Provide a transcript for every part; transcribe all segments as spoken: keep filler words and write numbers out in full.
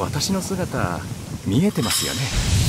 私の姿見えてますよね。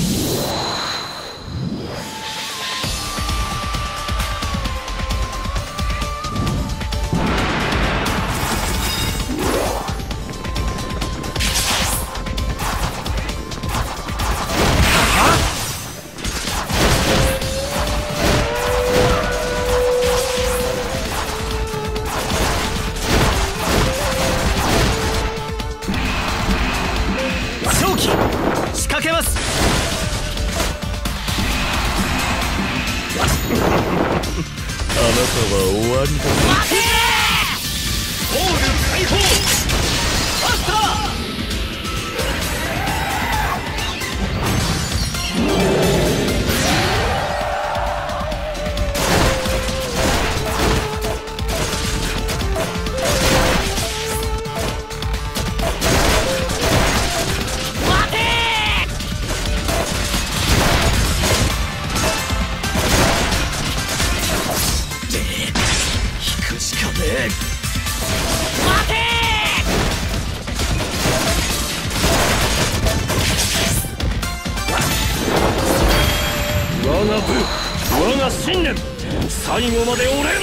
最後まで折れん。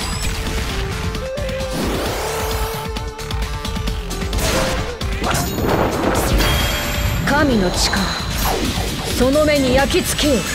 神の力、その目に焼き付けよ。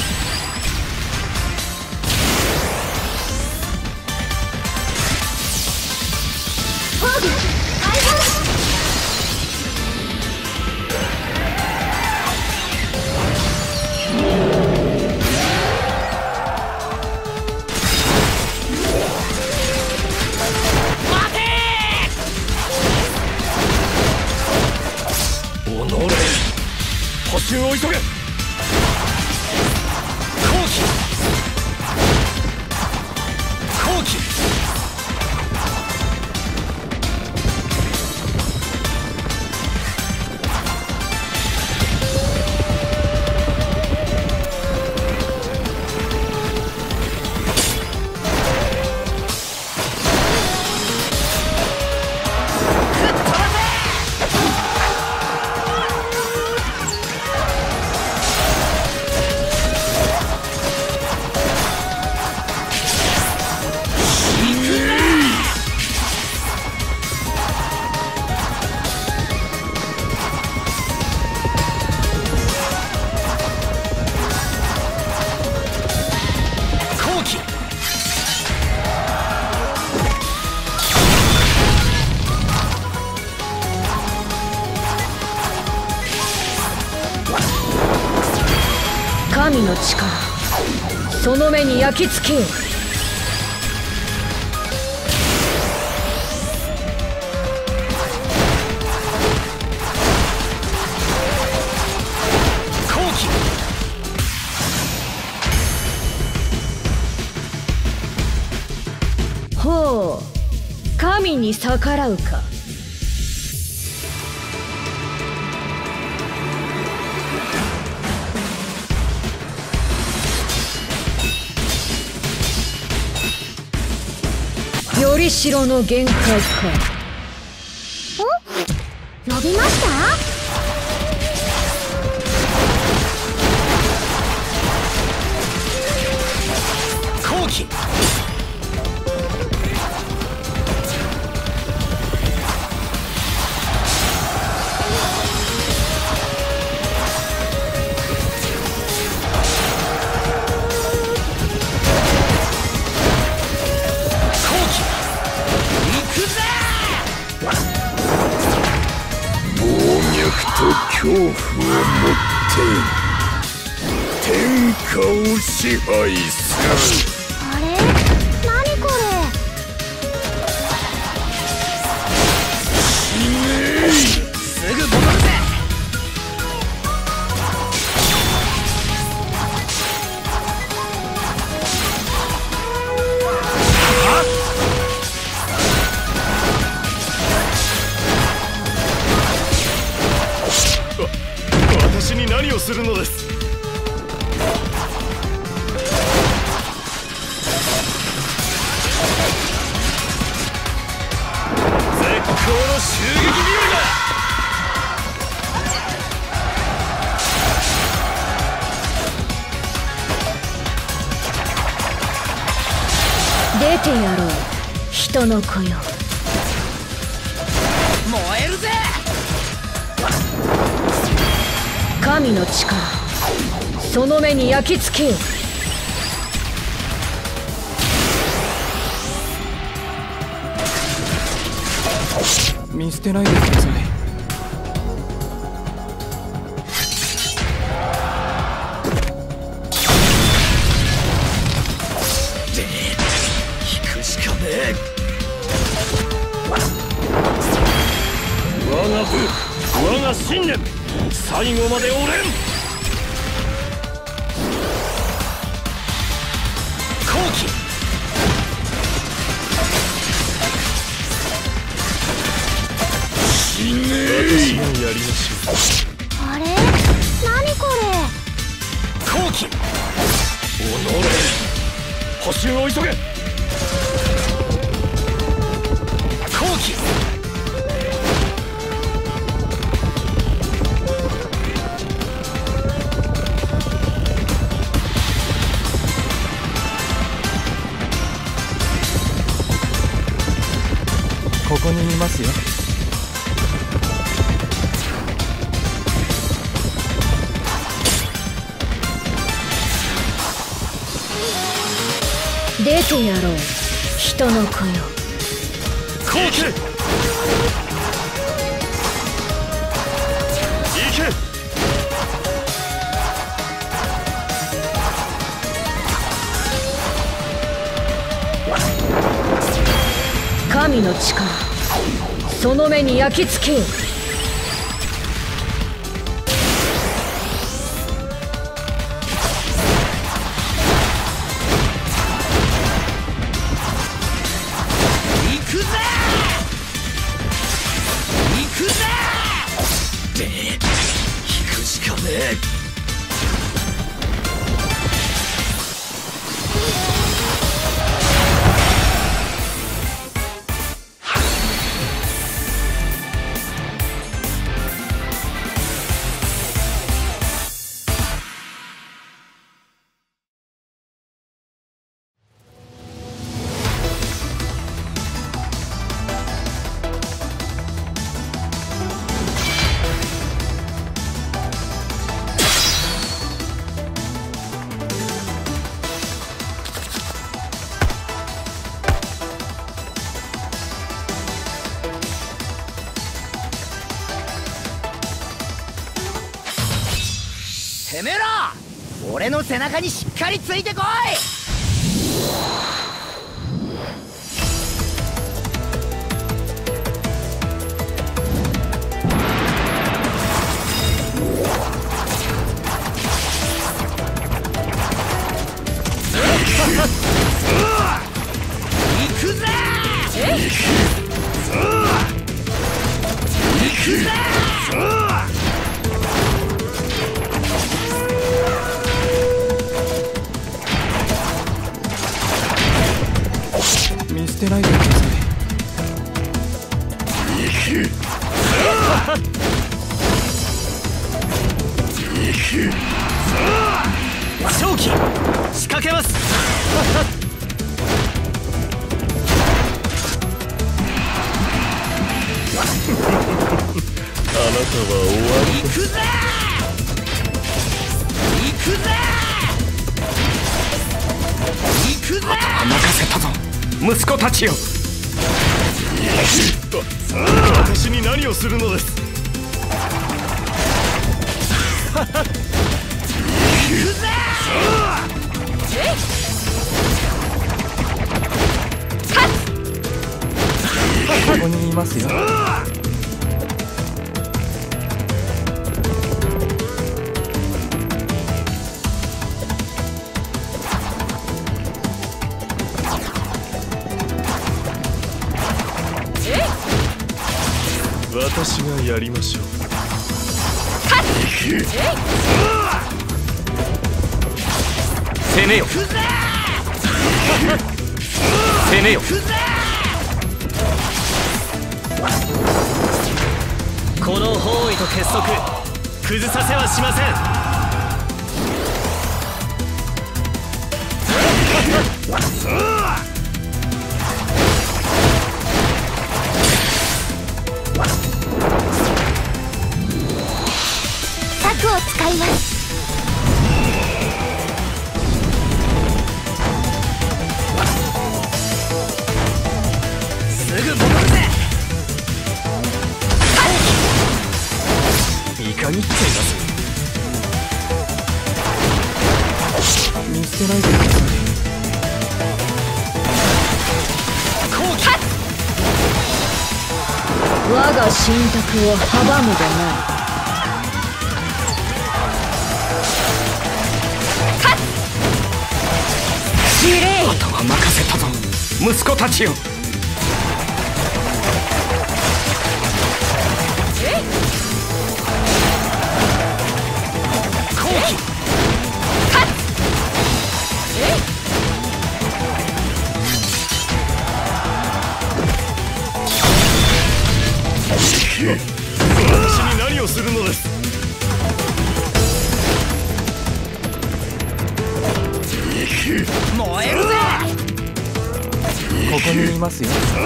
補修を急げ。後期後期神の力、その目に焼き付けよ。 後期ほう、神に逆らうか。よりしろの限界か。 お、呼びました？ 後期恐怖をもって天下を支配する。 あれ？何これ？ すぐ戻るぜ。私に何をするのです。絶好の襲撃日和だ。 出てやろう人の子よ。 燃えるぜ。 神の力その目に焼き付けよ。 見捨てないでください。 引くしかねえ。 我が部我が信念最後まで折れん。 好機。 死ねえ。やりましょう。 あれ何これ。 好機。 おのれ補修を急げ。 好機。 ここにいますよ。 出てやろう人の子よ。 好機。行け。 神の力その目に焼き付けよ。 行くぜ。行くぜ。で引くしかねえ。てめえら俺の背中にしっかりついてこい。行くぜ。行くぜ。 見捨てないでください。 行く行く。 勝機仕掛けます。 あなたは終わり。 行くぜ。行くぜ。行くぜ。 任せたぞ息子たちよ。 私に何をするのです。行くぜ。 ここにいますよ。 私がやりましょう。 攻めよ攻めよ。 この包囲と結束崩させはしません。 我が信託を阻むでない。司令、 あとは任せたぞ息子たちよ。 私に何をするのです。 燃えるぜ。 ここにいますよ。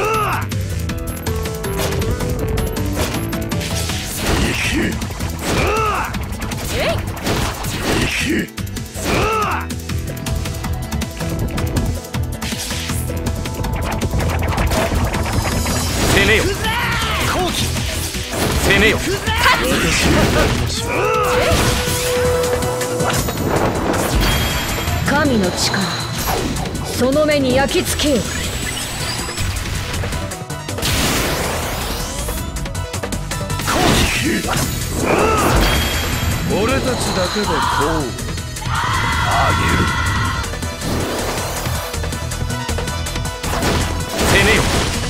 攻めよ攻めよ。 神の力、その目に焼き付けよ。 俺たちだけでこうあげる。 攻めよ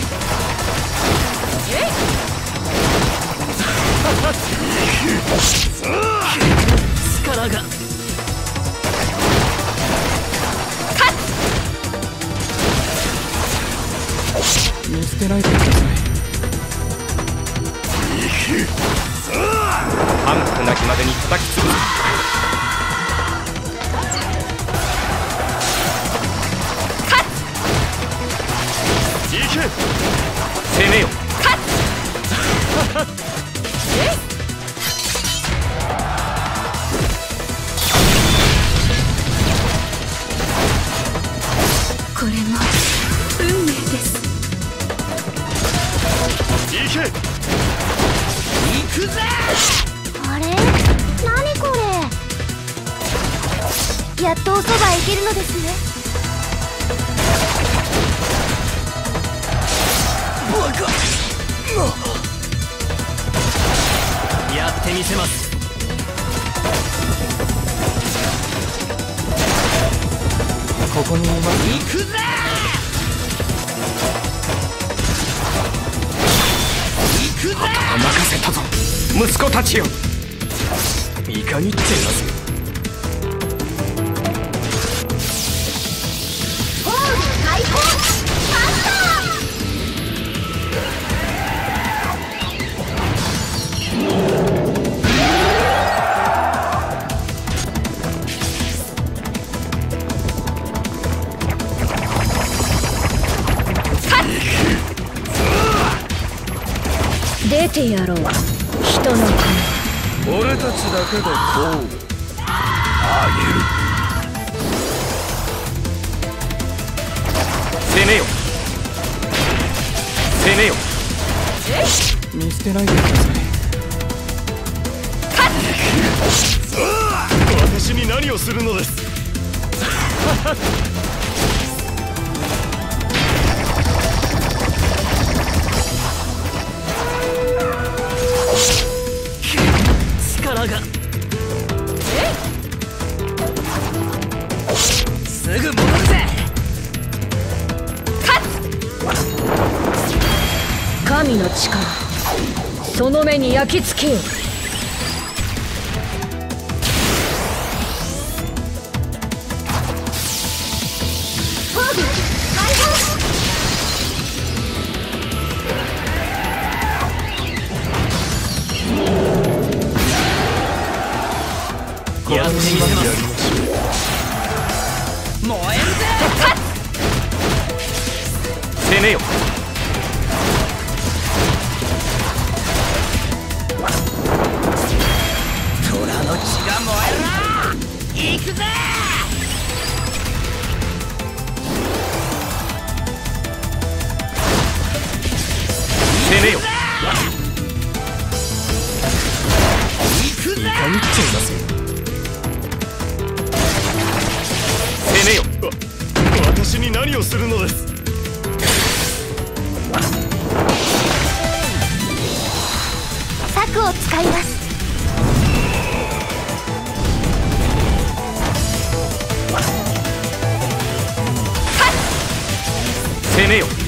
力が見捨てないでください。反復なきまでに叩きつぶす。攻めよこれも運命です。 行くぜ。 あれ、何これ。やっとおそばへ行けるのですね。 バカ。やってみせます。 ここにいます。 行くぜ。行くぜ。 任せたぞ息子たちよ。いかにってますよ。 開放出てやろう、人の子。 俺たちだけでこうあげる。 攻めよ攻めよ。見捨てないでください。 私に何をするのです。 力がすぐ戻るぜ。 神の力、その目に焼き付けよ。 やってみせます。燃えるぜ。 攻めよ虎の血が燃えるな。行くぜ。 攻めよ。 行くぜ。 いかにっちゃいますよ。攻めよ。 私に何をするのです。 を使います。 攻めよ。